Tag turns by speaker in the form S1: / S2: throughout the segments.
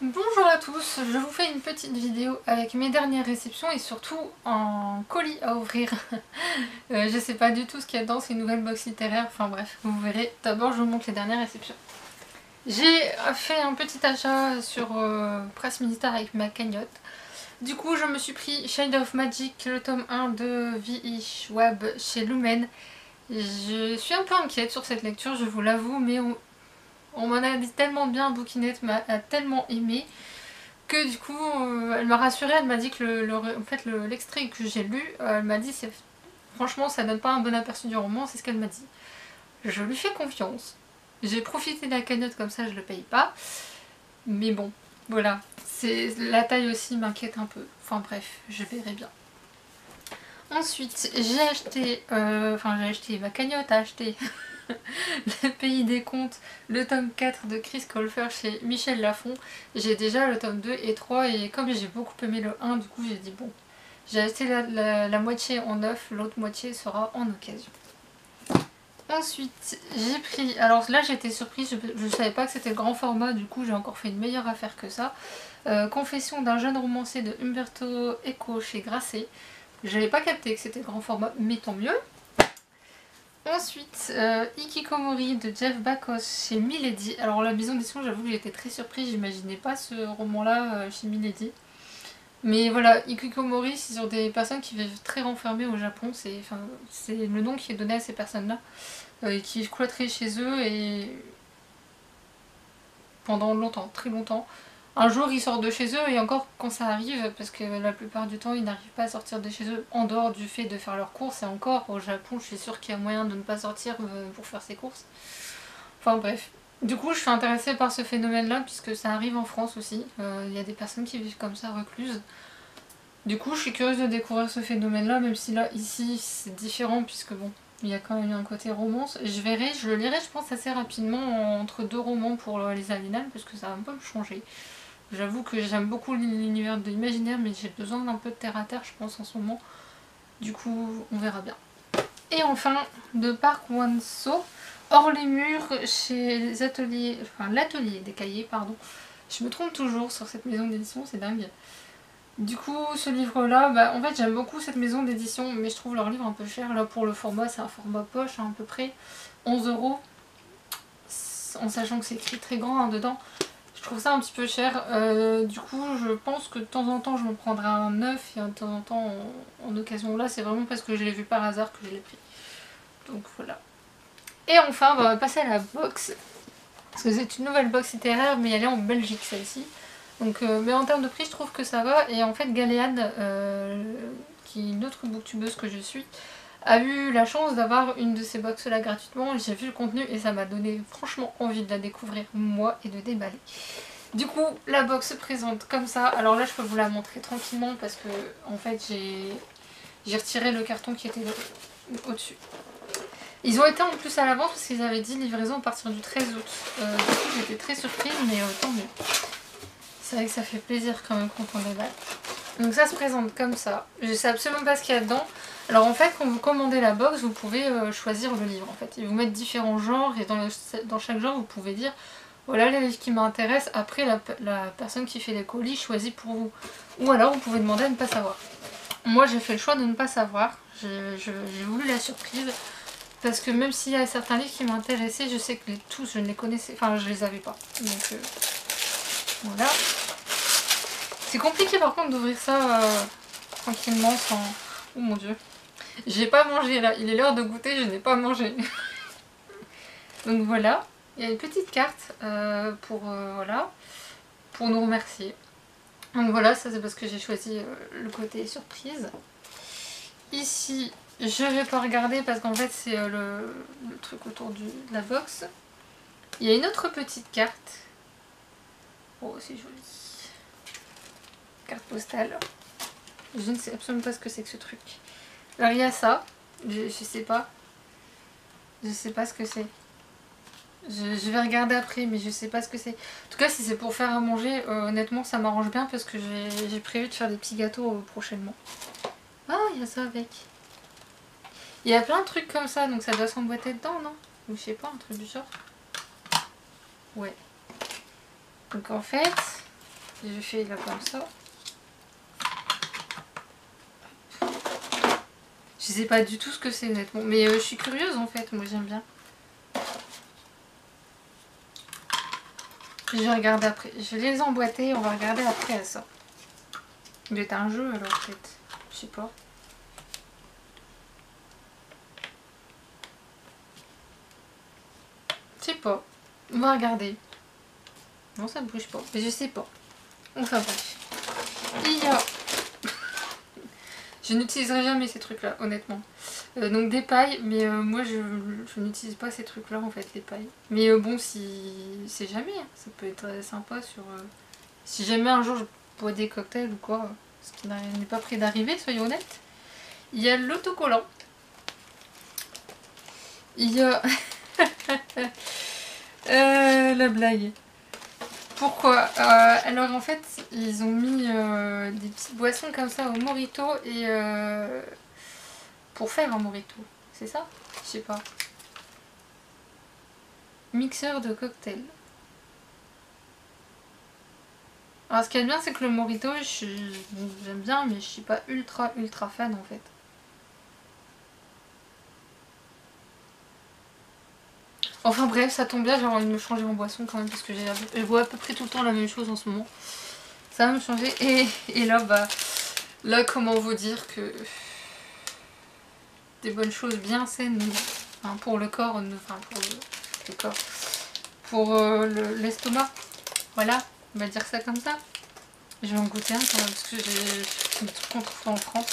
S1: Bonjour à tous, je vous fais une petite vidéo avec mes dernières réceptions et surtout un colis à ouvrir. Je sais pas du tout ce qu'il y a dedans, c'est une nouvelle box littéraire, enfin bref, vous verrez. D'abord je vous montre les dernières réceptions. J'ai fait un petit achat sur Presse Militaire avec ma cagnotte. Du coup je me suis pris Shade of Magic, le tome 1 de V.E. Schwab chez Lumen. Je suis un peu inquiète sur cette lecture, je vous l'avoue, mais on m'en a dit tellement bien, Bookinette m'a tellement aimé que du coup elle m'a rassurée, elle m'a dit que l'extrait que j'ai lu, elle m'a dit franchement ça donne pas un bon aperçu du roman, c'est ce qu'elle m'a dit. Je lui fais confiance, j'ai profité de la cagnotte comme ça je le paye pas, mais bon voilà, la taille aussi m'inquiète un peu, enfin bref je verrai bien. Ensuite j'ai acheté, ma cagnotte a acheté Le Pays des Contes, le tome 4 de Chris Colfer chez Michel Lafon. J'ai déjà le tome 2 et 3 et comme j'ai beaucoup aimé le 1, du coup j'ai dit bon, j'ai acheté la moitié en neuf, l'autre moitié sera en occasion. Ensuite j'ai pris, alors là j'étais surprise, je savais pas que c'était le grand format, du coup j'ai encore fait une meilleure affaire que ça. Confession d'un jeune romancier de Umberto Eco chez Grasset. J'avais pas capté que c'était le grand format, mais tant mieux. Ensuite, Hikikomori de Jeff Bakos chez Milady. Alors la maison d'édition, j'avoue que j'étais très surprise, j'imaginais pas ce roman-là chez Milady. Mais voilà, Hikikomori, c'est sur des personnes qui vivent très renfermées au Japon, c'est le nom qui est donné à ces personnes-là, qui vivent cloîtrées chez eux et pendant longtemps, très longtemps. Un jour ils sortent de chez eux et encore quand ça arrive, parce que la plupart du temps ils n'arrivent pas à sortir de chez eux en dehors du fait de faire leurs courses, et encore au Japon je suis sûre qu'il y a moyen de ne pas sortir pour faire ses courses. Enfin bref. Du coup je suis intéressée par ce phénomène là puisque ça arrive en France aussi, il y a des personnes qui vivent comme ça recluses. Du coup je suis curieuse de découvrir ce phénomène là, même si là ici c'est différent puisque bon, il y a quand même un côté romance. Je verrai, je le lirai je pense assez rapidement entre deux romans pour les Aliénales parce que ça va un peu me changer. J'avoue que j'aime beaucoup l'univers de l'imaginaire, mais j'ai besoin d'un peu de terre à terre, je pense, en ce moment. Du coup, on verra bien. Et enfin, de Park Won-so, Hors les murs, chez les ateliers, l'atelier des cahiers, pardon. Je me trompe toujours sur cette maison d'édition, c'est dingue. Du coup, ce livre-là, en fait, j'aime beaucoup cette maison d'édition, mais je trouve leur livre un peu cher. Là, pour le format, c'est un format poche, à peu près 11 €, en sachant que c'est écrit très grand dedans. Je trouve ça un petit peu cher, du coup je pense que de temps en temps je me prendrai un neuf et de temps en temps en occasion. Là c'est vraiment parce que je l'ai vu par hasard que je l'ai pris. Donc voilà. Et enfin on va passer à la box. Parce que c'est une nouvelle box littéraire mais elle est en Belgique celle-ci. Donc, mais en termes de prix je trouve que ça va. Et en fait Galéane, qui est une autre booktubeuse que je suis, a eu la chance d'avoir une de ces box là gratuitement. J'ai vu le contenu et ça m'a donné franchement envie de la découvrir moi et de déballer. Du coup la box se présente comme ça. Alors là je peux vous la montrer tranquillement parce que en fait j'ai retiré le carton qui était au-dessus. Ils ont été en plus à l'avance parce qu'ils avaient dit livraison à partir du 13 août. Du coup j'étais très surprise mais tant mieux. C'est vrai que ça fait plaisir quand même quand on déballe. Donc ça se présente comme ça. Je sais absolument pas ce qu'il y a dedans. Alors en fait quand vous commandez la box vous pouvez choisir le livre en fait. Ils vous mettent différents genres et dans chaque genre vous pouvez dire voilà les livres qui m'intéressent. Après la personne qui fait les colis choisit pour vous. Ou alors vous pouvez demander à ne pas savoir. Moi j'ai fait le choix de ne pas savoir. J'ai voulu la surprise. Parce que même s'il y a certains livres qui m'intéressaient, je sais que tous je ne les connaissais. Enfin je les avais pas. Donc voilà. C'est compliqué par contre d'ouvrir ça tranquillement sans... Oh mon dieu. J'ai pas mangé là, il est l'heure de goûter, je n'ai pas mangé. Donc voilà, il y a une petite carte voilà, pour nous remercier. Donc voilà, ça c'est parce que j'ai choisi le côté surprise. Ici, je vais pas regarder parce qu'en fait c'est le truc autour de la box. Il y a une autre petite carte. Oh c'est joli. Carte postale. Je ne sais absolument pas ce que c'est que ce truc. Alors il y a ça, je sais pas. Je sais pas ce que c'est. Je vais regarder après mais je sais pas ce que c'est. En tout cas si c'est pour faire à manger, honnêtement ça m'arrange bien parce que j'ai prévu de faire des petits gâteaux prochainement. Ah il y a ça avec. Il y a plein de trucs comme ça donc ça doit s'emboîter dedans non? Ou je sais pas, un truc du genre. Ouais. Donc en fait, Je fais là comme ça. Je sais pas du tout ce que c'est honnêtement. Mais je suis curieuse en fait, moi j'aime bien. Je vais regarder après. Je vais les emboîter, on va regarder après ça. Il doit être un jeu alors peut-être. Je sais pas. Je sais pas. On va regarder. Non, ça bouge pas. Mais je sais pas. Enfin bref. Il y a... Je n'utiliserai jamais ces trucs-là, honnêtement. Donc des pailles, mais moi je n'utilise pas ces trucs-là en fait, les pailles. Mais bon, si c'est jamais, hein, ça peut être sympa sur... Si jamais un jour je bois des cocktails ou quoi, ce qui n'est pas près d'arriver, soyons honnêtes. Il y a l'autocollant. Il y a... la blague. Pourquoi alors en fait, ils ont mis des petites boissons comme ça au mojito et pour faire un mojito, c'est ça? Je sais pas. Mixeur de cocktail. Alors ce qui est bien, c'est que le mojito, j'aime bien, mais je suis pas ultra fan en fait. Enfin bref, ça tombe bien, j'ai envie de me changer en boisson quand même parce que je bois à peu près tout le temps la même chose en ce moment. Ça va me changer et là, bah, là comment vous dire que des bonnes choses bien saines enfin, pour le corps, enfin pour le corps, pour l'estomac, voilà, on va dire ça comme ça. Je vais en goûter un quand même parce que j'ai des trucs qu'on trouve pas en France.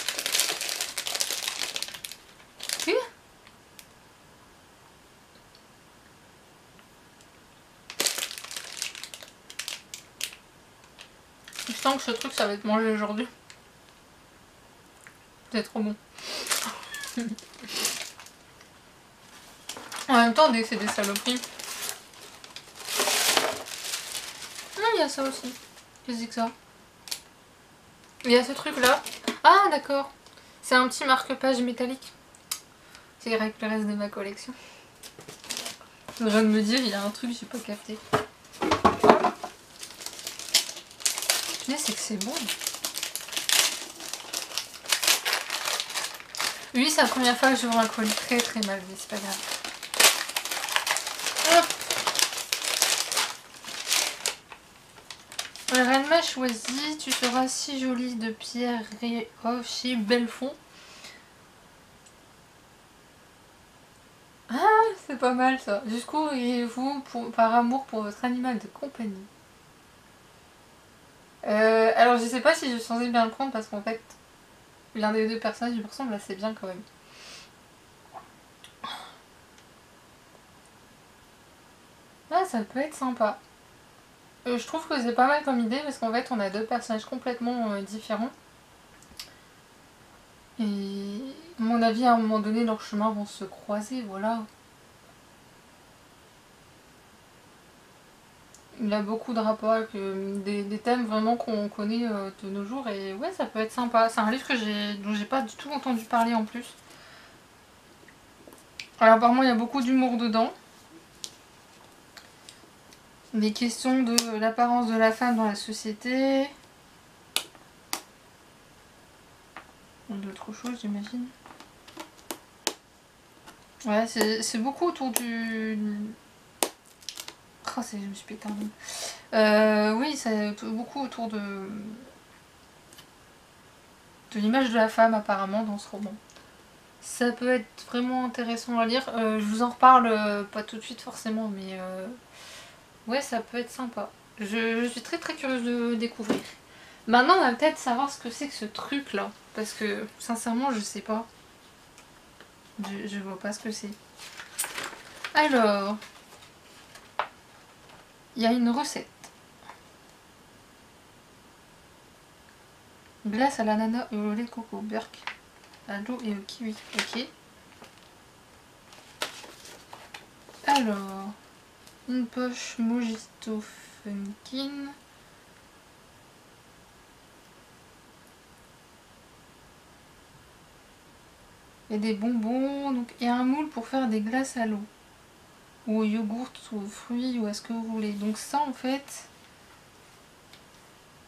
S1: Oui. Je sens que ce truc ça va être mangé aujourd'hui. C'est trop bon. En même temps, dès que c'est des saloperies. Non, il y a ça aussi. Qu'est-ce que c'est que ça? Il y a ce truc là. Ah d'accord. C'est un petit marque-page métallique. C'est avec le reste de ma collection. Je viens de me dire, il y a un truc, j'ai pas capté. Mais c'est que c'est bon. Oui, c'est la première fois que j'ouvre un colis très mal, mais c'est pas grave. Alors elle m'a choisi, tu seras si jolie de Pierre Réhoff chez Belfond. Ah, c'est pas mal ça. Jusqu'où iriez-vous par amour pour votre animal de compagnie? Alors je sais pas si je suis censée bien le prendre parce qu'en fait, l'un des deux personnages il me ressemble assez bien quand même. Ah, ça peut être sympa. Je trouve que c'est pas mal comme idée parce qu'en fait on a deux personnages complètement différents. Et à mon avis à un moment donné leurs chemins vont se croiser, voilà. Il a beaucoup de rapports avec des thèmes vraiment qu'on connaît de nos jours et ouais ça peut être sympa. C'est un livre dont j'ai pas du tout entendu parler en plus. Alors apparemment il y a beaucoup d'humour dedans. Des questions de l'apparence de la femme dans la société. D'autres choses j'imagine. Ouais c'est beaucoup autour du... Oh, je me suis pété un bout. Oui, c'est beaucoup autour de l'image de la femme apparemment dans ce roman. Ça peut être vraiment intéressant à lire. Je vous en reparle pas tout de suite forcément, mais ouais, ça peut être sympa. Je suis très curieuse de découvrir. Maintenant, on va peut-être savoir ce que c'est que ce truc là, parce que sincèrement, je sais pas. Je vois pas ce que c'est. Alors, il y a une recette. Glace à l'ananas et au lait de coco, Burk, à l'eau et au kiwi. Ok. Alors, une poche Mojito Funkin. Il y a des bonbons, donc il y a un moule pour faire des glaces à l'eau. Ou au yogourt, ou aux fruits, ou à ce que vous voulez. Donc ça en fait,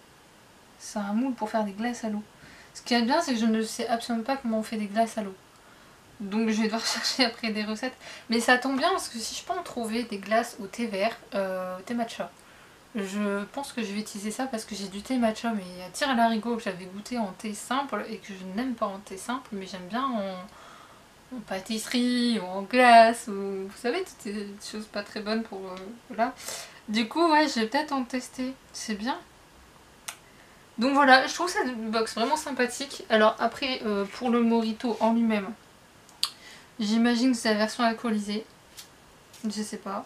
S1: C'est un moule pour faire des glaces à l'eau. Ce qui est bien, c'est que je ne sais absolument pas comment on fait des glaces à l'eau. Donc je vais devoir chercher après des recettes. Mais ça tombe bien parce que si je peux en trouver des glaces au thé vert, au thé matcha, je pense que je vais utiliser ça parce que j'ai du thé matcha mais à tir à l'haricot que j'avais goûté en thé simple et que je n'aime pas en thé simple mais j'aime bien en pâtisserie ou en glace ou vous savez toutes ces choses pas très bonnes pour voilà. Du coup ouais je vais peut-être en tester, c'est bien. Donc voilà, je trouve cette box vraiment sympathique. Alors après pour le mojito en lui-même, j'imagine que c'est la version alcoolisée, je sais pas.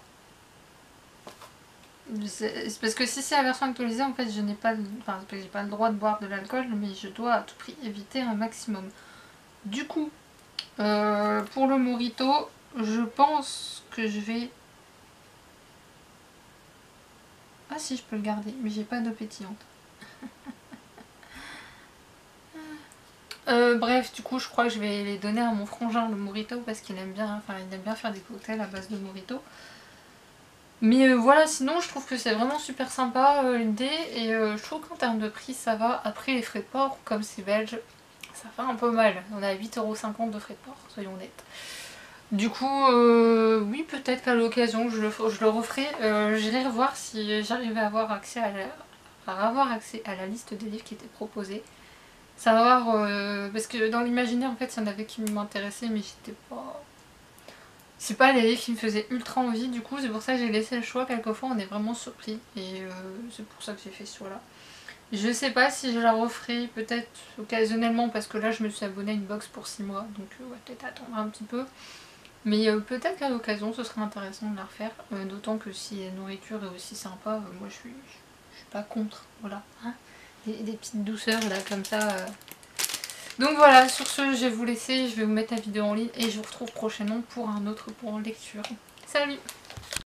S1: C'est parce que si c'est la version actualisée, en fait, je n'ai pas, enfin, j'ai pas le droit de boire de l'alcool, mais je dois à tout prix éviter un maximum. Du coup, pour le mojito, je pense que je vais... Ah si, je peux le garder, mais j'ai pas d'eau pétillante. Bref, du coup, je crois que je vais les donner à mon frangin, le mojito, parce qu'il aime bien, enfin, il aime bien faire des cocktails à base de mojito. Mais voilà, sinon je trouve que c'est vraiment super sympa l'idée et je trouve qu'en termes de prix ça va. Après les frais de port, comme c'est belge, ça fait un peu mal. On a 8,50 € de frais de port, soyons honnêtes. Du coup, oui peut-être qu'à l'occasion je le referai. J'irai revoir si j'arrive à avoir accès à la liste des livres qui étaient proposés. Savoir, parce que dans l'imaginaire en fait il y en avait qui m'intéressaient mais j'étais pas... C'est pas les livres qui me faisaient ultra envie, du coup c'est pour ça que j'ai laissé le choix. Quelquefois on est vraiment surpris et c'est pour ça que j'ai fait ce choix là. Je sais pas si je la referai, peut-être occasionnellement parce que là je me suis abonnée à une box pour 6 mois donc on va peut-être attendre un petit peu. Mais peut-être qu'à l'occasion ce serait intéressant de la refaire, d'autant que si la nourriture est aussi sympa, moi je suis pas contre, voilà. Hein, des petites douceurs là comme ça. Donc voilà, sur ce, je vais vous laisser, je vais vous mettre la vidéo en ligne et je vous retrouve prochainement pour un autre point lecture. Salut!